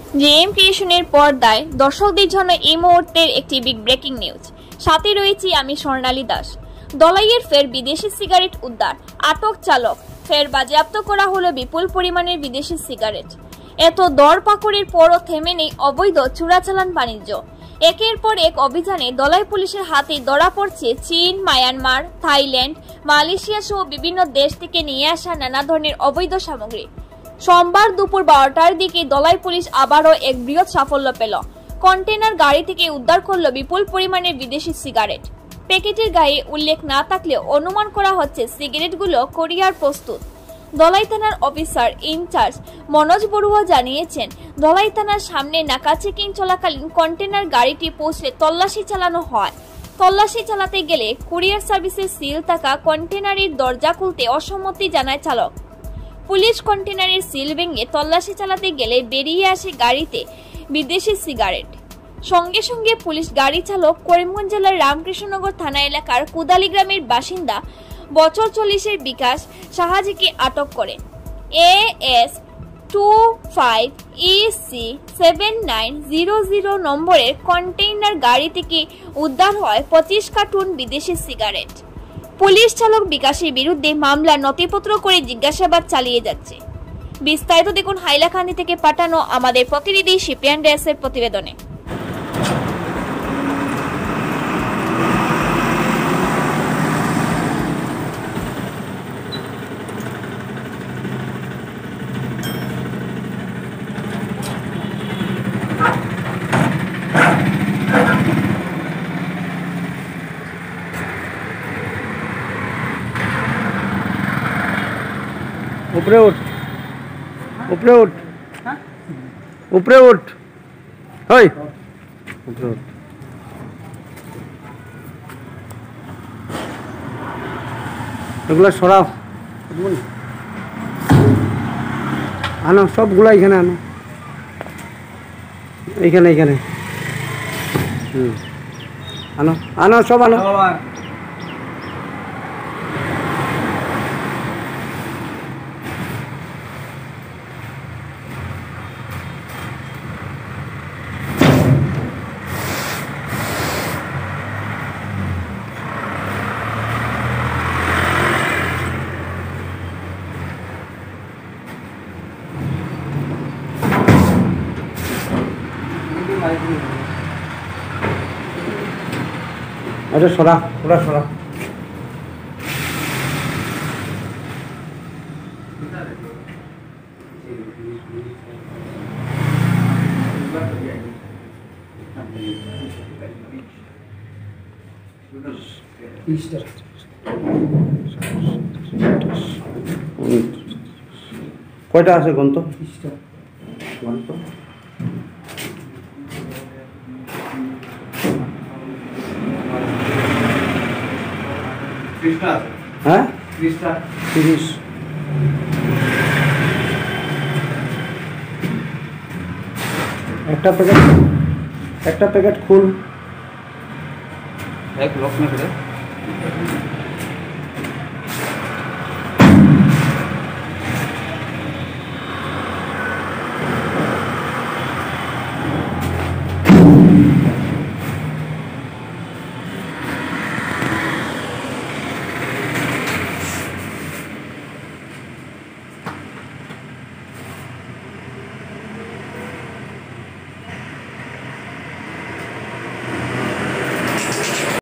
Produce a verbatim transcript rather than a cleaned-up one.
JM ক্রিয়েশনের পর্দায় দর্শকদের জন্য এই মুহূর্তের একটি বিগ ব্রেকিং নিউজ। সাথে রয়েছি আমি স্বর্ণালী দাস। দলাইয়ের ফের বিদেশি সিগারেট উদ্ধার, আটক চালক, ফের বাজেয়াপ্ত করা হলো বিপুল পরিমাণের বিদেশি সিগারেট। এত দর পাকড়ের পরও থেমে নেই অবৈধ চোরাচালান বাণিজ্য। একের পর এক অভিযানে দলাই পুলিশের হাতে ধরা পড়ছে চীন, মায়ানমার, থাইল্যান্ড, মালয়েশিয়া সহ বিভিন্ন দেশ থেকে নিয়ে আসা নানা ধরনের অবৈধ সামগ্রী। সোমবার দুপুর বারোটার দিকে দলাই পুলিশ আবারও এক বৃহৎ সাফল্য পেল। কন্টেনার গাড়ি থেকে উদ্ধার করল বিপুল পরিমাণের বিদেশি সিগারেট। প্যাকেটের গায়ে উল্লেখ না থাকলেও অনুমান করা হচ্ছে সিগারেটগুলো কোরিয়ার প্রস্তুত। দলাই থানার অফিসার ইনচার্জ মনোজ বড়ুয়া জানিয়েছেন, দলাই থানার সামনে নাকা চেকিং চলাকালীন কন্টেনার গাড়িটি পৌঁছলে তল্লাশি চালানো হয়। তল্লাশি চালাতে গেলে কুরিয়ার সার্ভিসের সিল থাকা কন্টেনারের দরজা খুলতে অসম্মতি জানায় চালক। পুলিশ কন্টেনারের সিল ভেঙে তল্লাশি চালাতে গেলে বেরিয়ে আসে গাড়িতে বিদেশি সিগারেট। সঙ্গে সঙ্গে পুলিশ গাড়ি চালক করিমগঞ্জ জেলার রামকৃষ্ণনগর থানা এলাকার কুদালি গ্রামের বাসিন্দা বছর চল্লিশের বিকাশ সাহাজিকে আটক করে। A S two five E C seven nine zero zero নম্বরের কন্টেইনার গাড়ি থেকে উদ্ধার হয় পঁচিশ কার্টুন বিদেশি সিগারেট। পুলিশ চালক বিকাশের বিরুদ্ধে মামলা নথিপত্র করে জিজ্ঞাসাবাদ চালিয়ে যাচ্ছে। বিস্তারিত দেখুন হাইলাকান্দি থেকে পাঠানো আমাদের প্রতিনিধি শিপিয়ান ডেসের প্রতিবেদনে। উপরে উঠ, উপরে উঠ, উপরে উঠ, হই উপরে উঠ। এগুলো সরাও, আনো সবগুলো এখানে আনো, এইখানে এইখানে হুম আনো আনো সব আনো। আচ্ছা সরা ওরা সরা। কয়টা আছে গন্ত? গন্ত হ্যাঁ তিরিশ। একটা প্যাকেট একটা প্যাকেট খুল এক লক না করে